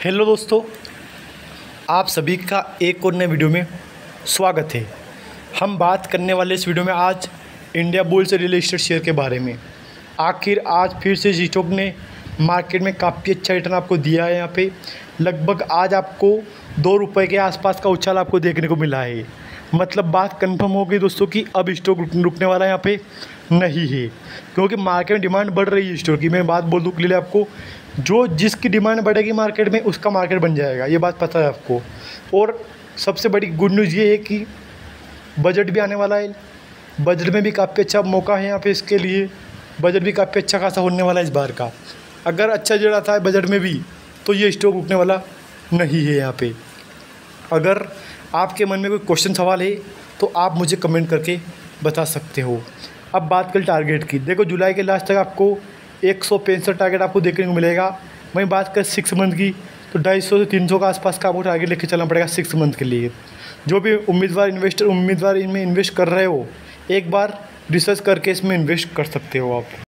Hello दोस्तों, आप सभी का एक और नए वीडियो में स्वागत है। हम बात करने वाले इस वीडियो में आज Indiabulls real estate share के बारे में। आखिर आज फिर से स्टॉक ने मार्केट में काफ़ी अच्छा रिटर्न आपको दिया है। यहाँ पे लगभग आज आपको ₹2 के आसपास का उछाल आपको देखने को मिला है। मतलब बात कंफर्म हो गई दोस्तों कि अब स्टॉक रुकने वाला यहाँ पे नहीं है, क्योंकि मार्केट में डिमांड बढ़ रही है स्टॉक की। मैं बात बोल दूँ के लिए आपको, जो जिसकी डिमांड बढ़ेगी मार्केट में उसका मार्केट बन जाएगा, ये बात पता है आपको। और सबसे बड़ी गुड न्यूज़ ये है कि बजट भी आने वाला है। बजट में भी काफ़ी अच्छा मौका है यहाँ पे इसके लिए। बजट भी काफ़ी अच्छा खासा होने वाला है इस बार का। अगर अच्छा जड़ा था बजट में भी तो ये स्टॉक रुकने वाला नहीं है यहाँ पे। अगर आपके मन में कोई क्वेश्चन सवाल है तो आप मुझे कमेंट करके बता सकते हो। अब बात करें टारगेट की। देखो, जुलाई के लास्ट तक आपको 165 टारगेट आपको देखने को मिलेगा। वहीं बात करें 6 मंथ की तो 250 से 300 का आसपास का आपको टारगेट लेके चलना पड़ेगा 6 मंथ के लिए। जो भी उम्मीदवार इनमें इन्वेस्ट कर रहे हो, एक बार रिसर्च करके इसमें इन्वेस्ट कर सकते हो आप।